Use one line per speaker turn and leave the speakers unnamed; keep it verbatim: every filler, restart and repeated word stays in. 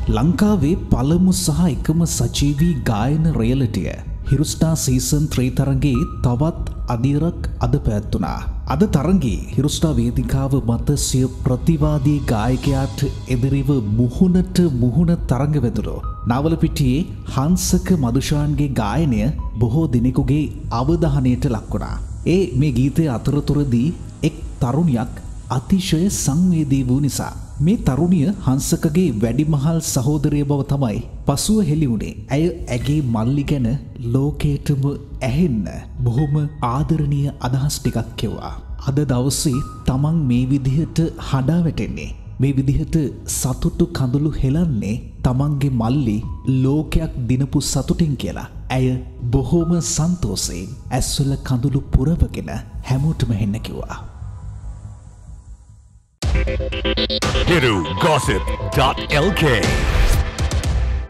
ලංකාවේ පළමු සහ එකම සජීවී ගායන රියැලිටිය හිරුස්ටා සීසන් ත්‍රී තරගයේ තවත් අදියරක් අද පැවැත්වුණා. අද තරගයේ හිරුස්ටා වේදිකාව මත සිය ප්‍රතිවාදී ගායකයාට එදිරිව මුහුණට මුහුණ තරඟ වැදුණු නාවලපිටියේ හංසක මදුෂාන්ගේ ගායනය බොහෝ දිනෙකුගේ අවධානයට ලක් වුණා. ඒ මේ ගීතයේ අතරතුරදී එක් තරුණියක් අතිශය සංවේදී වූ නිසා මේ තරුණිය හංසකගේ වැඩිමහල් සහෝදරය බව තමයි පසුව හෙළි වුණේ. ඇය ඇගේ මල්ලි ගැන ලෝකයටම ඇහෙන්න බොහොම ආදරණීය අදහස් ටිකක් කෙවුවා. අද දවසේ තමන් මේ විදිහට හඬා වැටෙන්නේ, මේ විදිහට සතුටු කඳුළු හෙලන්නේ තමන්ගේ මල්ලි ලෝකයක් දිනපු සතුටින් කියලා ඇය බොහොම සන්තෝෂයෙන් ඇස්වල කඳුළු පුරවගෙන හැමෝටම හෙන්න කිව්වා.
Hiru Gossip dot L K